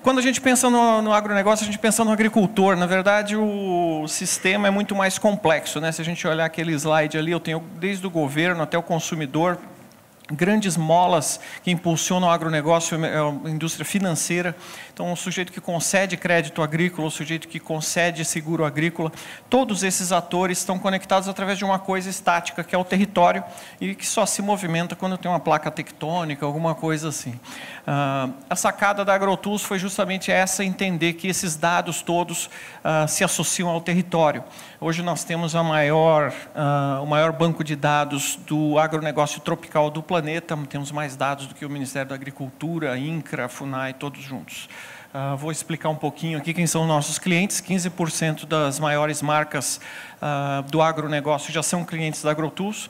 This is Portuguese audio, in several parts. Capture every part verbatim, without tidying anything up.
Quando a gente pensa no, no agronegócio, a gente pensa no agricultor. Na verdade, o sistema é muito mais complexo, né? Se a gente olhar aquele slide ali, eu tenho desde o governo até o consumidor, grandes molas que impulsionam o agronegócio, a indústria financeira. Então, o sujeito que concede crédito agrícola, o sujeito que concede seguro agrícola, todos esses atores estão conectados através de uma coisa estática, que é o território, e que só se movimenta quando tem uma placa tectônica, alguma coisa assim. Ah, a sacada da AgroTools foi justamente essa, entender que esses dados todos ah, se associam ao território. Hoje nós temos a maior, ah, o maior banco de dados do agronegócio tropical do planeta, temos mais dados do que o Ministério da Agricultura, INCRA, FUNAI, todos juntos. Uh, vou explicar um pouquinho aqui quem são nossos clientes. quinze por cento das maiores marcas uh, do agronegócio já são clientes da AgroTools.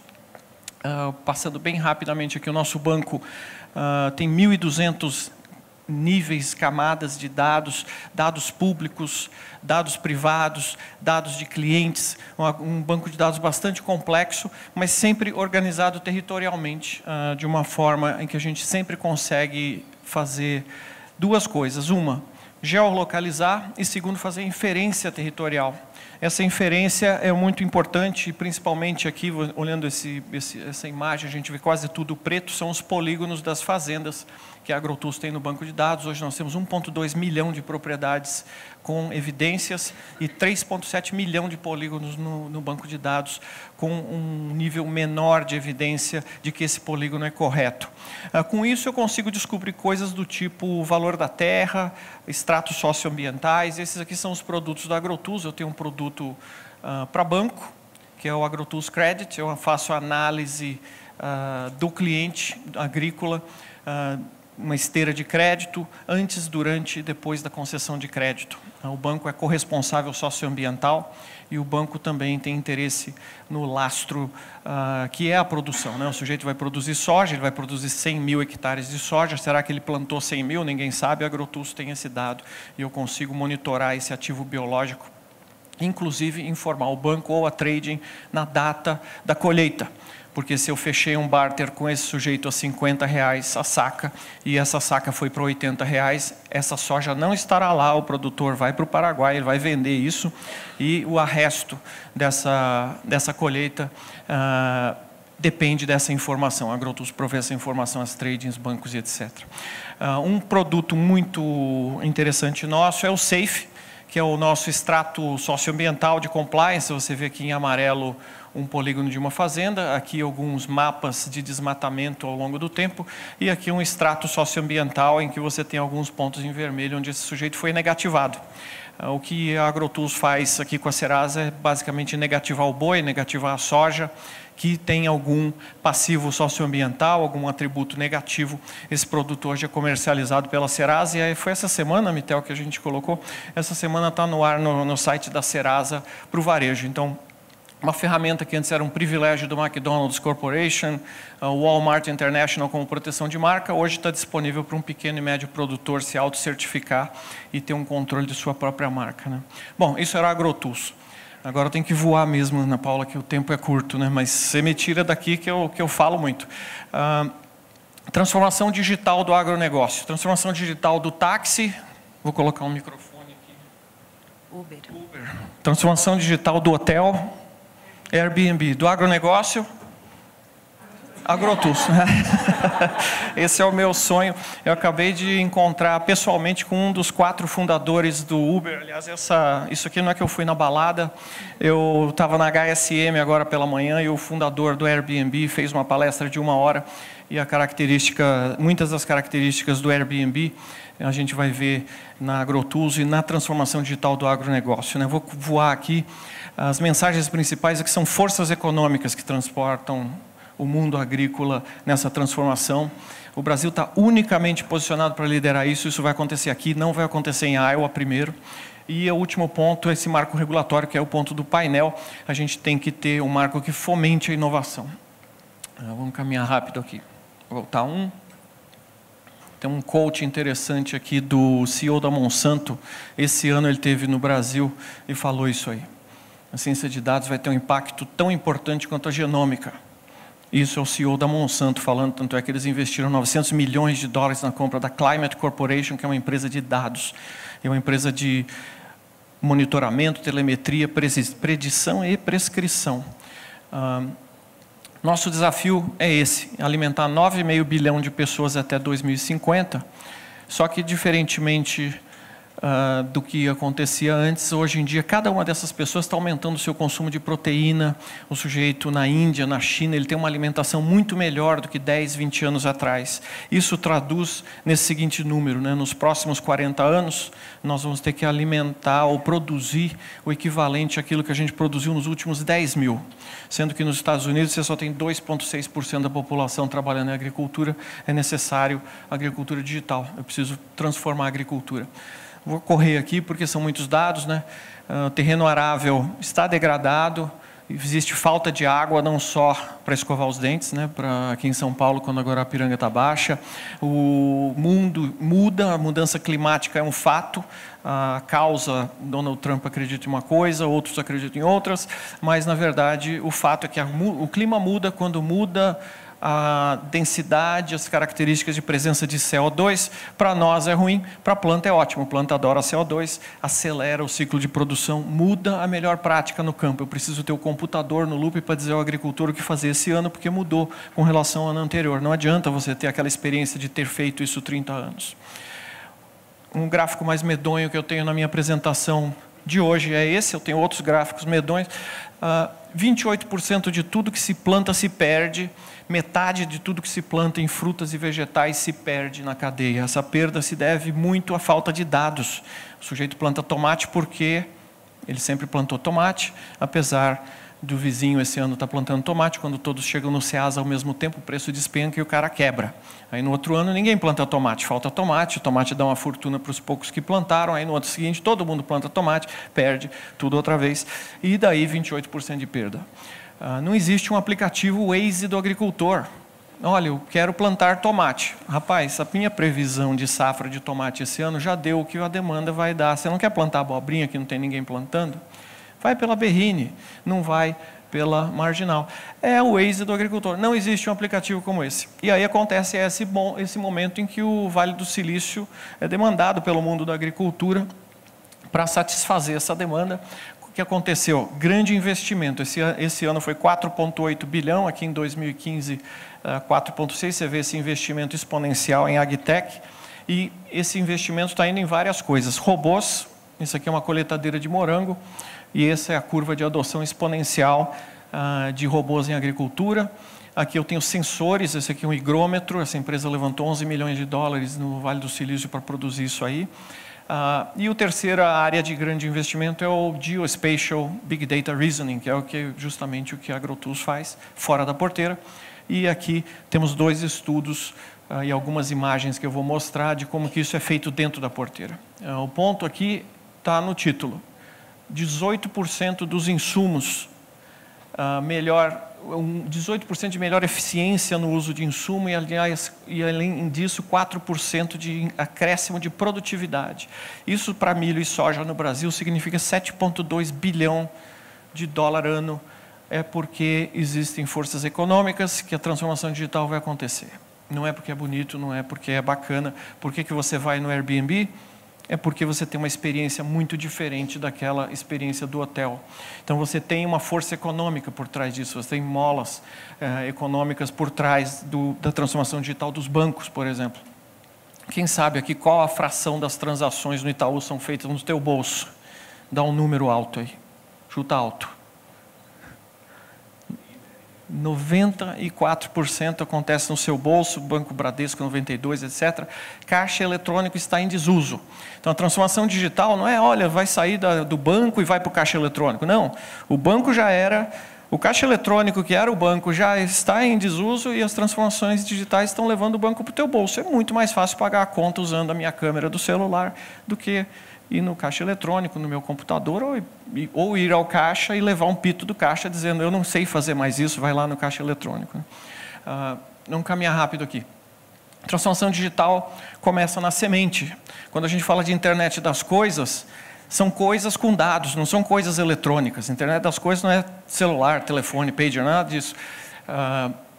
Uh, passando bem rapidamente aqui, o nosso banco uh, tem mil e duzentos níveis, camadas de dados, dados públicos, dados privados, dados de clientes, um banco de dados bastante complexo, mas sempre organizado territorialmente, uh, de uma forma em que a gente sempre consegue fazer duas coisas. Uma, geolocalizar, e segundo, fazer inferência territorial. Essa inferência é muito importante, principalmente aqui, olhando esse, esse, essa imagem, a gente vê quase tudo preto, são os polígonos das fazendas que a AgroTools tem no banco de dados. Hoje nós temos um vírgula dois milhão de propriedades com evidências e três vírgula sete milhão de polígonos no, no banco de dados, com um nível menor de evidência de que esse polígono é correto. Ah, com isso eu consigo descobrir coisas do tipo valor da terra, extratos socioambientais. Esses aqui são os produtos da AgroTools. Eu tenho um produto ah, para banco, que é o AgroTools Credit. Eu faço análise ah, do cliente agrícola, ah, uma esteira de crédito, antes, durante e depois da concessão de crédito. O banco é corresponsável socioambiental e o banco também tem interesse no lastro, uh, que é a produção, né? O sujeito vai produzir soja, ele vai produzir cem mil hectares de soja. Será que ele plantou cem mil? Ninguém sabe. A AgroTools tem esse dado e eu consigo monitorar esse ativo biológico, inclusive informar o banco ou a trading na data da colheita. Porque se eu fechei um barter com esse sujeito a cinquenta reais a saca, e essa saca foi para oitenta reais, essa soja não estará lá, o produtor vai para o Paraguai, ele vai vender isso, e o arresto dessa, dessa colheita ah, depende dessa informação. A AgroTools provê essa informação às tradings, bancos e etcétera. Ah, um produto muito interessante nosso é o SAFE, que é o nosso extrato socioambiental de compliance. Você vê aqui em amarelo um polígono de uma fazenda, aqui alguns mapas de desmatamento ao longo do tempo, e aqui um extrato socioambiental em que você tem alguns pontos em vermelho onde esse sujeito foi negativado. O que a AgroTools faz aqui com a Serasa é basicamente negativar o boi, negativar a soja, que tem algum passivo socioambiental, algum atributo negativo. Esse produto hoje é comercializado pela Serasa, e aí foi essa semana, Mitel, que a gente colocou, essa semana está no ar no, no site da Serasa para o varejo. Então, uma ferramenta que antes era um privilégio do McDonald's Corporation, o Walmart International como proteção de marca, hoje está disponível para um pequeno e médio produtor se auto-certificar e ter um controle de sua própria marca, né? Bom, isso era a AgroTools. Agora eu tenho que voar mesmo, Ana Paula, que o tempo é curto, né? Mas você me tira daqui que eu, que eu falo muito. Ah, transformação digital do agronegócio, transformação digital do táxi, vou colocar um microfone aqui. Uber. Uber. Transformação digital do hotel, Airbnb, do agronegócio, AgroTools. Esse é o meu sonho. Eu acabei de encontrar pessoalmente com um dos quatro fundadores do Uber. Aliás, essa, isso aqui não é que eu fui na balada. Eu estava na H S M agora pela manhã e o fundador do Airbnb fez uma palestra de uma hora. E a característica, muitas das características do Airbnb a gente vai ver na AgroTools e na transformação digital do agronegócio, né? Vou voar aqui. As mensagens principais é que são forças econômicas que transportam o mundo agrícola nessa transformação. O Brasil está unicamente posicionado para liderar isso. Isso vai acontecer aqui, não vai acontecer em Iowa primeiro. E o último ponto é esse marco regulatório, que é o ponto do painel. A gente tem que ter um marco que fomente a inovação. Vamos caminhar rápido aqui. Vou voltar um. Tem um coach interessante aqui do C E O da Monsanto. Esse ano ele esteve no Brasil e falou isso aí. A ciência de dados vai ter um impacto tão importante quanto a genômica. Isso é o C E O da Monsanto falando, tanto é que eles investiram novecentos milhões de dólares na compra da Climate Corporation, que é uma empresa de dados, é uma empresa de monitoramento, telemetria, predição e prescrição. Ah, nosso desafio é esse, alimentar nove vírgula cinco bilhão de pessoas até dois mil e cinquenta, só que diferentemente Uh, do que acontecia antes, hoje em dia cada uma dessas pessoas está aumentando o seu consumo de proteína. O sujeito na Índia, na China, ele tem uma alimentação muito melhor do que dez, vinte anos atrás. Isso traduz nesse seguinte número, né? Nos próximos quarenta anos, nós vamos ter que alimentar ou produzir o equivalente àquilo que a gente produziu nos últimos dez mil. Sendo que nos Estados Unidos você só tem dois vírgula seis por cento da população trabalhando em agricultura, é necessário agricultura digital. Eu preciso transformar a agricultura. Vou correr aqui porque são muitos dados, né? O terreno arável está degradado, existe falta de água, não só para escovar os dentes, né? Para aqui em São Paulo, quando agora a piranga está baixa. O mundo muda, a mudança climática é um fato. A causa, Donald Trump acredita em uma coisa, outros acreditam em outras, mas na verdade o fato é que a, o clima muda quando muda a densidade, as características de presença de C O dois. Para nós é ruim, para a planta é ótimo. A planta adora C O dois, acelera o ciclo de produção, muda a melhor prática no campo. Eu preciso ter o computador no loop para dizer ao agricultor o que fazer esse ano, porque mudou com relação ao ano anterior. Não adianta você ter aquela experiência de ter feito isso trinta anos. Um gráfico mais medonho que eu tenho na minha apresentação de hoje é esse. Eu tenho outros gráficos medonhos. Uh, vinte e oito por cento de tudo que se planta se perde. Metade de tudo que se planta em frutas e vegetais se perde na cadeia. Essa perda se deve muito à falta de dados. O sujeito planta tomate porque ele sempre plantou tomate, apesar do vizinho esse ano estar plantando tomate. Quando todos chegam no Ceasa ao mesmo tempo, o preço despenca e o cara quebra. Aí no outro ano ninguém planta tomate, falta tomate, o tomate dá uma fortuna para os poucos que plantaram. Aí no ano seguinte todo mundo planta tomate, perde tudo outra vez. E daí vinte e oito por cento de perda. Uh, não existe um aplicativo Waze do agricultor. Olha, eu quero plantar tomate. Rapaz, a minha previsão de safra de tomate esse ano já deu o que a demanda vai dar. Você não quer plantar abobrinha que não tem ninguém plantando? Vai pela Berrine, não vai pela Marginal. É o Waze do agricultor. Não existe um aplicativo como esse. E aí acontece esse, bom, esse momento em que o Vale do Silício é demandado pelo mundo da agricultura para satisfazer essa demanda. O que aconteceu? Grande investimento. Esse, esse ano foi quatro vírgula oito bilhão, aqui em dois mil e quinze, quatro vírgula seis. Você vê esse investimento exponencial em agtech. E esse investimento está indo em várias coisas. Robôs, isso aqui é uma coletadeira de morango, e essa é a curva de adoção exponencial uh, de robôs em agricultura. Aqui eu tenho sensores, esse aqui é um higrômetro, essa empresa levantou onze milhões de dólares no Vale do Silício para produzir isso aí. Uh, e a terceira área de grande investimento é o Geospatial Big Data Reasoning, que é o que, justamente o que a AgroTools faz, fora da porteira. E aqui temos dois estudos uh, e algumas imagens que eu vou mostrar de como que isso é feito dentro da porteira. Uh, o ponto aqui está no título. dezoito por cento dos insumos, uh, melhor, um dezoito por cento de melhor eficiência no uso de insumo e, aliás, e além disso, quatro por cento de acréscimo de produtividade. Isso para milho e soja no Brasil significa sete vírgula dois bilhão de dólar ano. É porque existem forças econômicas que a transformação digital vai acontecer. Não é porque é bonito, não é porque é bacana. Por que que você vai no Airbnb? É porque você tem uma experiência muito diferente daquela experiência do hotel. Então você tem uma força econômica por trás disso, você tem molas eh, econômicas por trás do, da transformação digital dos bancos, por exemplo. Quem sabe aqui qual a fração das transações no Itaú são feitas no teu bolso? Dá um número alto aí, chuta alto. noventa e quatro por cento acontece no seu bolso, Banco Bradesco noventa e dois por cento, etcétera. Caixa eletrônico está em desuso. Então a transformação digital não é, olha, vai sair da, do banco e vai para o caixa eletrônico. Não, o banco já era, o caixa eletrônico que era o banco já está em desuso e as transformações digitais estão levando o banco para o teu bolso. É muito mais fácil pagar a conta usando a minha câmera do celular do que ir no caixa eletrônico, no meu computador, ou, ou ir ao caixa e levar um pito do caixa dizendo, eu não sei fazer mais isso, vai lá no caixa eletrônico. Uh, vamos caminhar rápido aqui. Transformação digital começa na semente. Quando a gente fala de internet das coisas, são coisas com dados, não são coisas eletrônicas. Internet das coisas não é celular, telefone, pager, nada disso. Uh,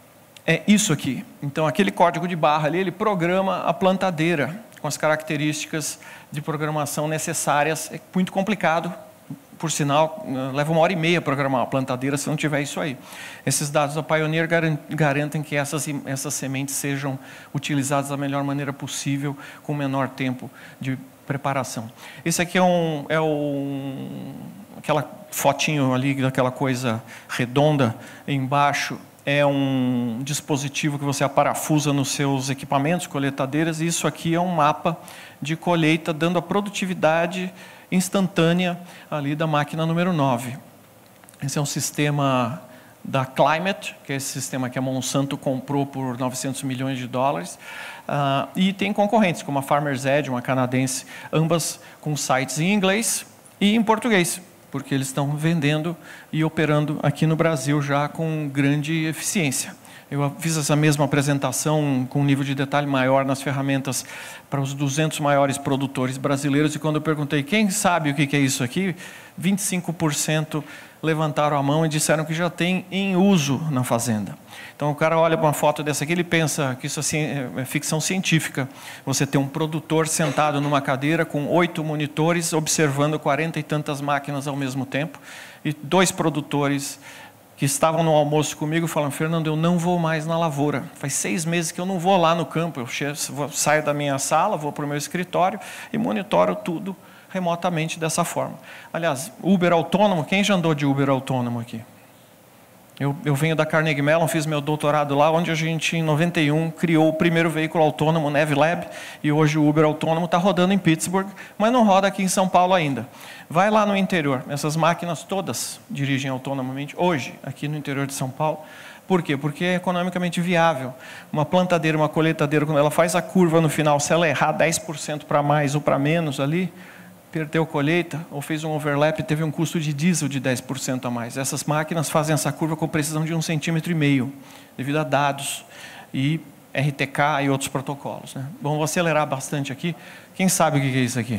é isso aqui. Então, aquele código de barra ali, ele programa a plantadeira com as características de programação necessárias. É muito complicado, por sinal, leva uma hora e meia programar uma plantadeira se não tiver isso aí. Esses dados da Pioneer garantem que essas, essas sementes sejam utilizadas da melhor maneira possível, com o menor tempo de preparação. Esse aqui é, um, é um, aquela fotinho ali, daquela coisa redonda embaixo, é um dispositivo que você aparafusa nos seus equipamentos, coletadeiras, e isso aqui é um mapa de colheita, dando a produtividade instantânea ali da máquina número nove. Esse é um sistema da Climate, que é esse sistema que a Monsanto comprou por novecentos milhões de dólares, uh, e tem concorrentes, como a Farmer's Edge, uma canadense, ambas com sites em inglês e em português, porque eles estão vendendo e operando aqui no Brasil já com grande eficiência. Eu fiz essa mesma apresentação com um nível de detalhe maior nas ferramentas para os duzentos maiores produtores brasileiros, e quando eu perguntei quem sabe o que é isso aqui, vinte e cinco por cento levantaram a mão e disseram que já tem em uso na fazenda. Então o cara olha para uma foto dessa aqui, ele pensa que isso assim é ficção científica. Você tem um produtor sentado numa cadeira com oito monitores observando quarenta e tantas máquinas ao mesmo tempo, e dois produtores que estavam no almoço comigo falando: Fernando, eu não vou mais na lavoura. Faz seis meses que eu não vou lá no campo. Eu saio da minha sala, vou para o meu escritório e monitoro tudo remotamente dessa forma. Aliás, Uber autônomo, quem já andou de Uber autônomo aqui? Eu, eu venho da Carnegie Mellon, fiz meu doutorado lá, onde a gente, em noventa e um, criou o primeiro veículo autônomo, o NevLab, e hoje o Uber autônomo está rodando em Pittsburgh, mas não roda aqui em São Paulo ainda. Vai lá no interior, essas máquinas todas dirigem autonomamente, hoje, aqui no interior de São Paulo. Por quê? Porque é economicamente viável. Uma plantadeira, uma colheitadeira, quando ela faz a curva no final, se ela errar dez por cento para mais ou para menos ali, perdeu colheita, ou fez um overlap e teve um custo de diesel de dez por cento a mais. Essas máquinas fazem essa curva com precisão de um centímetro e meio, devido a dados e R T K e outros protocolos, né? Bom, vou acelerar bastante aqui. Quem sabe o que é isso aqui?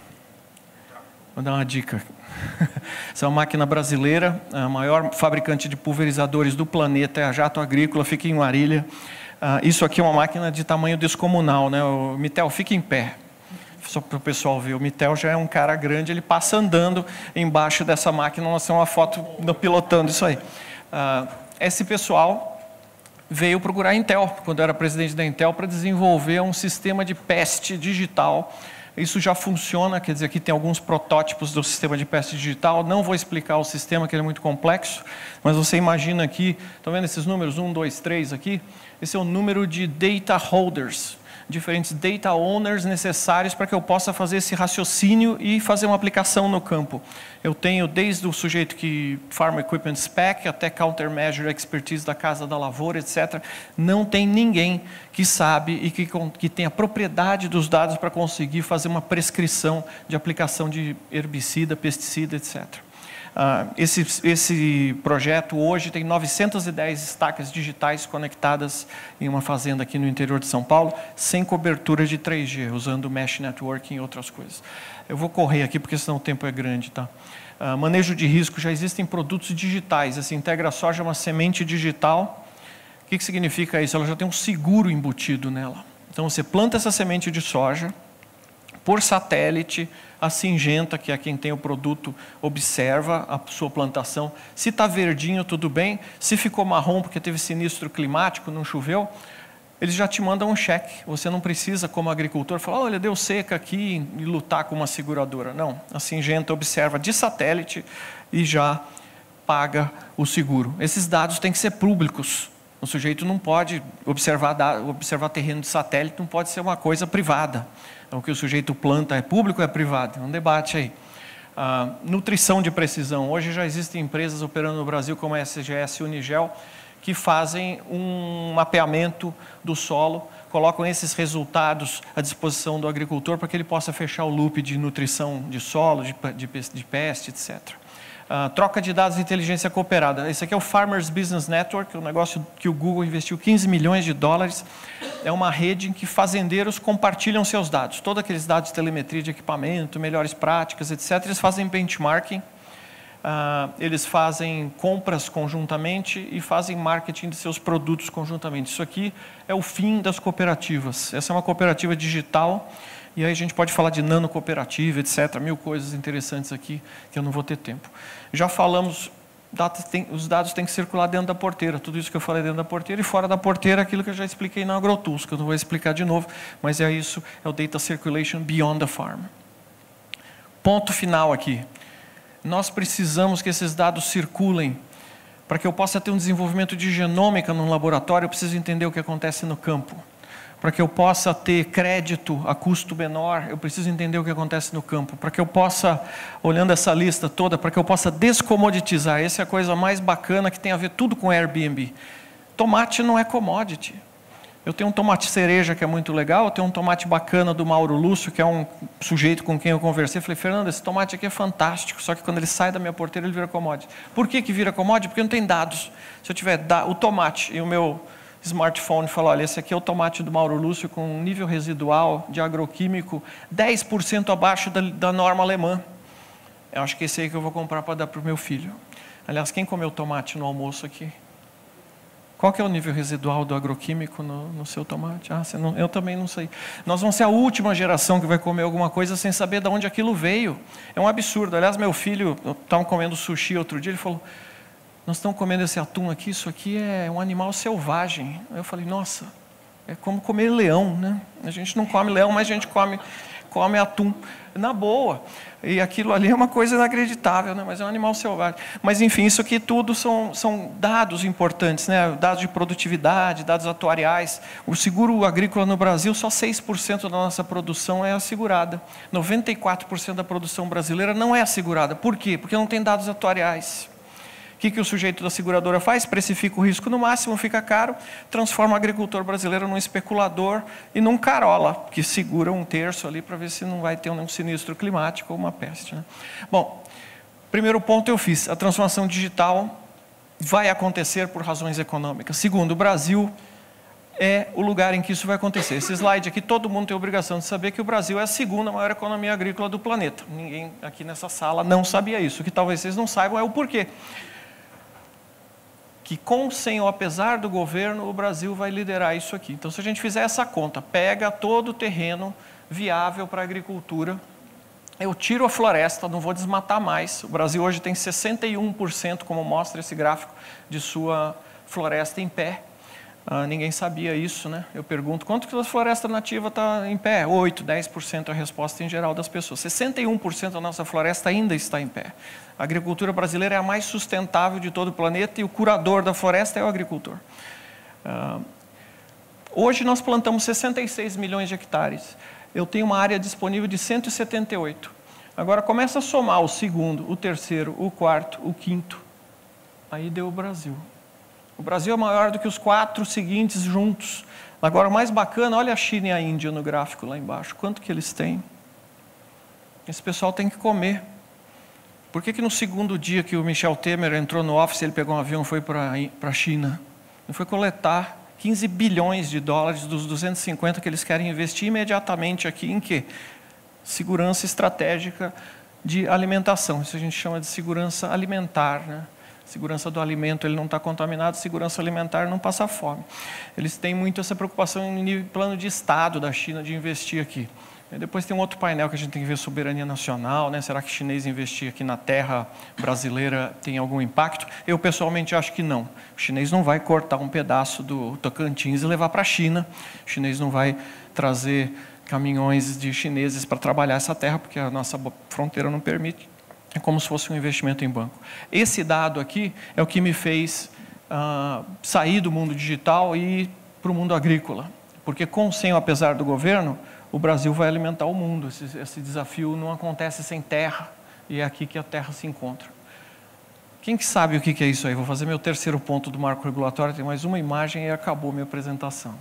Vou dar uma dica. Essa é uma máquina brasileira, a maior fabricante de pulverizadores do planeta, é a Jato Agrícola, fica em Marília. Isso aqui é uma máquina de tamanho descomunal, né? O Mitel, fica em pé. Só para o pessoal ver, o Mitel já é um cara grande, ele passa andando embaixo dessa máquina. Nós temos uma foto pilotando isso aí. Uh, esse pessoal veio procurar a Intel, quando eu era presidente da Intel, para desenvolver um sistema de peste digital. Isso já funciona, quer dizer, aqui tem alguns protótipos do sistema de peste digital. Não vou explicar o sistema, que ele é muito complexo, mas você imagina aqui, estão vendo esses números, um, dois, três aqui? Esse é o número de data holders, diferentes data owners necessários para que eu possa fazer esse raciocínio e fazer uma aplicação no campo. Eu tenho desde o sujeito que Farm Equipment Spec até Countermeasure Expertise da Casa da Lavoura, etcétera. Não tem ninguém que sabe e que, que tem a propriedade dos dados para conseguir fazer uma prescrição de aplicação de herbicida, pesticida, etcétera. Uh, esse, esse projeto hoje tem novecentas e dez estacas digitais conectadas em uma fazenda aqui no interior de São Paulo, sem cobertura de três G, usando Mesh Networking e outras coisas. Eu vou correr aqui porque senão o tempo é grande, tá? Uh, manejo de risco, já existem produtos digitais. Essa IntegraSoja é uma semente digital. O que, que significa isso? Ela já tem um seguro embutido nela. Então você planta essa semente de soja, por satélite, a Syngenta, que é quem tem o produto, observa a sua plantação. Se está verdinho, tudo bem. Se ficou marrom porque teve sinistro climático, não choveu, eles já te mandam um cheque. Você não precisa, como agricultor, falar: olha, deu seca aqui, e lutar com uma seguradora. Não, a Syngenta observa de satélite e já paga o seguro. Esses dados têm que ser públicos. O sujeito não pode observar, observar terreno de satélite, não pode ser uma coisa privada. O que o sujeito planta é público ou é privado? É um debate aí. Ah, nutrição de precisão. Hoje já existem empresas operando no Brasil, como a S G S e Unigel, que fazem um mapeamento do solo, colocam esses resultados à disposição do agricultor para que ele possa fechar o loop de nutrição de solo, de, de, de peste, etcétera. Uh, troca de dados e inteligência cooperada. Esse aqui é o Farmers Business Network, um negócio que o Google investiu quinze milhões de dólares. É uma rede em que fazendeiros compartilham seus dados. Todos aqueles dados de telemetria de equipamento, melhores práticas, etcétera. Eles fazem benchmarking uh, eles fazem compras conjuntamente e fazem marketing de seus produtos conjuntamente. Isso aqui é o fim das cooperativas. Essa é uma cooperativa digital, e aí a gente pode falar de nano-cooperativa, etcétera, mil coisas interessantes aqui, que eu não vou ter tempo. Já falamos, dados tem, os dados têm que circular dentro da porteira, tudo isso que eu falei dentro da porteira, e fora da porteira, aquilo que eu já expliquei na AgroTools, que eu não vou explicar de novo, mas é isso, é o Data Circulation Beyond the Farm. Ponto final aqui. Nós precisamos que esses dados circulem. Para que eu possa ter um desenvolvimento de genômica no laboratório, eu preciso entender o que acontece no campo. Para que eu possa ter crédito a custo menor, eu preciso entender o que acontece no campo. Para que eu possa, olhando essa lista toda, para que eu possa descomoditizar. Essa é a coisa mais bacana que tem a ver tudo com Airbnb. Tomate não é commodity. Eu tenho um tomate cereja que é muito legal, eu tenho um tomate bacana do Mauro Lúcio, que é um sujeito com quem eu conversei. Eu falei, Fernando, esse tomate aqui é fantástico, só que quando ele sai da minha porteira, ele vira commodity. Por que que vira commodity? Porque não tem dados. Se eu tiver da o tomate e o meu smartphone falar, olha, esse aqui é o tomate do Mauro Lúcio com um nível residual de agroquímico dez por cento abaixo da, da norma alemã. Eu acho que esse aí que eu vou comprar para dar para o meu filho. Aliás, quem comeu tomate no almoço aqui? Qual que é o nível residual do agroquímico no, no seu tomate? Ah, você não, eu também não sei. Nós vamos ser a última geração que vai comer alguma coisa sem saber de onde aquilo veio. É um absurdo. Aliás, meu filho, estava comendo sushi outro dia, ele falou, nós estamos comendo esse atum aqui, isso aqui é um animal selvagem. Aí eu falei, nossa, é como comer leão, né? A gente não come leão, mas a gente come, come atum. Na boa. E aquilo ali é uma coisa inacreditável, né? Mas é um animal selvagem. Mas, enfim, isso aqui tudo são, são dados importantes, né? Dados de produtividade, dados atuariais. O seguro agrícola no Brasil, só seis por cento da nossa produção é assegurada. noventa e quatro por cento da produção brasileira não é assegurada. Por quê? Porque não tem dados atuariais. O que, que o sujeito da seguradora faz? Precifica o risco no máximo, fica caro, transforma o agricultor brasileiro num especulador e num carola, que segura um terço ali para ver se não vai ter um sinistro climático ou uma peste, né? Bom, primeiro ponto eu fiz, a transformação digital vai acontecer por razões econômicas. Segundo, o Brasil é o lugar em que isso vai acontecer. Esse slide aqui, todo mundo tem a obrigação de saber que o Brasil é a segunda maior economia agrícola do planeta. Ninguém aqui nessa sala não sabia isso. O que talvez vocês não saibam é o porquê. Que com, sem ou apesar do governo, o Brasil vai liderar isso aqui. Então, se a gente fizer essa conta, pega todo o terreno viável para a agricultura, eu tiro a floresta, não vou desmatar mais. O Brasil hoje tem sessenta e um por cento, como mostra esse gráfico, de sua floresta em pé. Ah, ninguém sabia isso, né? Eu pergunto, quanto que a floresta nativa está em pé? oito, dez por cento é a resposta em geral das pessoas. sessenta e um por cento da nossa floresta ainda está em pé. A agricultura brasileira é a mais sustentável de todo o planeta e o curador da floresta é o agricultor. Ah, hoje nós plantamos sessenta e seis milhões de hectares. Eu tenho uma área disponível de cento e setenta e oito. Agora começa a somar o segundo, o terceiro, o quarto, o quinto. Aí deu o Brasil. O Brasil é maior do que os quatro seguintes juntos. Agora, o mais bacana, olha a China e a Índia no gráfico lá embaixo. Quanto que eles têm? Esse pessoal tem que comer. Por que que no segundo dia que o Michel Temer entrou no office, ele pegou um avião e foi para a China? Ele foi coletar quinze bilhões de dólares dos duzentos e cinquenta que eles querem investir imediatamente aqui em quê? Segurança estratégica de alimentação. Isso a gente chama de segurança alimentar, né? Segurança do alimento, ele não está contaminado, segurança alimentar não passa fome. Eles têm muito essa preocupação em nível plano de Estado da China de investir aqui. E depois tem um outro painel que a gente tem que ver soberania nacional, né? Será que chinês investir aqui na terra brasileira tem algum impacto? Eu pessoalmente acho que não. O chinês não vai cortar um pedaço do Tocantins e levar para a China. O chinês não vai trazer caminhões de chineses para trabalhar essa terra, porque a nossa fronteira não permite. É como se fosse um investimento em banco. Esse dado aqui é o que me fez uh, sair do mundo digital e ir para o mundo agrícola. Porque com, sem ou apesar do governo, o Brasil vai alimentar o mundo. Esse, esse desafio não acontece sem terra, e é aqui que a terra se encontra. Quem que sabe o que é isso aí? Vou fazer meu terceiro ponto do marco regulatório, tem mais uma imagem e acabou minha apresentação.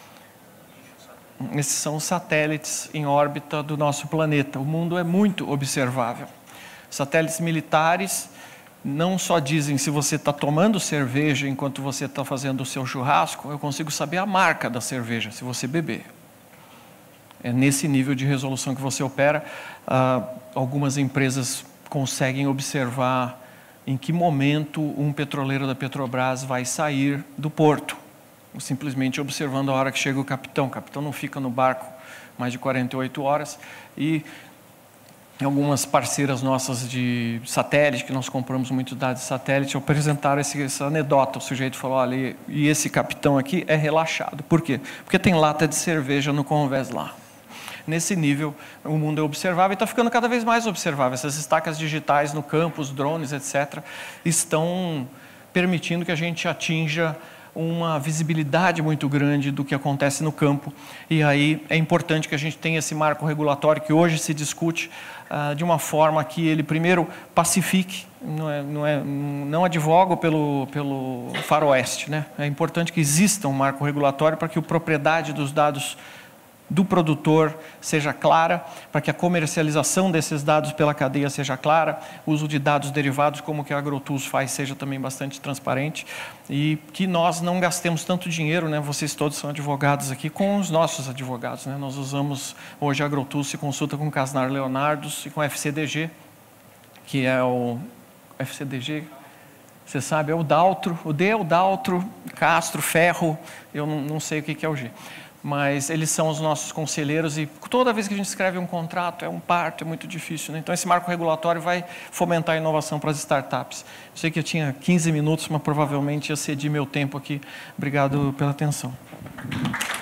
Esses são os satélites em órbita do nosso planeta. O mundo é muito observável. Satélites militares não só dizem se você está tomando cerveja enquanto você está fazendo o seu churrasco, eu consigo saber a marca da cerveja, se você beber. É nesse nível de resolução que você opera. Ah, algumas empresas conseguem observar em que momento um petroleiro da Petrobras vai sair do porto, simplesmente observando a hora que chega o capitão. O capitão não fica no barco mais de quarenta e oito horas, e algumas parceiras nossas de satélite, que nós compramos muito dados de satélite, apresentaram esse, essa anedota. O sujeito falou, olha, e esse capitão aqui é relaxado. Por quê? Porque tem lata de cerveja no convés lá. Nesse nível, o mundo é observável e está ficando cada vez mais observável. Essas estacas digitais no campo, os drones, etcétera, estão permitindo que a gente atinja uma visibilidade muito grande do que acontece no campo. E aí é importante que a gente tenha esse marco regulatório que hoje se discute uh, de uma forma que ele primeiro pacifique, não, é, não, é, não advogo pelo, pelo faroeste, né? É importante que exista um marco regulatório para que a propriedade dos dados do produtor seja clara, para que a comercialização desses dados pela cadeia seja clara, o uso de dados derivados, como que a AgroTools faz, seja também bastante transparente, e que nós não gastemos tanto dinheiro, né? Vocês todos são advogados aqui, com os nossos advogados, né? Nós usamos, hoje a AgroTools se consulta com o Casnar Leonardos e com a F C D G, que é o F C D G, você sabe, é o Daltro, o D é o Daltro, Castro, Ferro, eu não, não sei o que, que é o G. Mas eles são os nossos conselheiros e toda vez que a gente escreve um contrato, é um parto, é muito difícil, né? Então esse marco regulatório vai fomentar a inovação para as startups. Eu sei que eu tinha quinze minutos, mas provavelmente eu cedi meu tempo aqui. Obrigado pela atenção.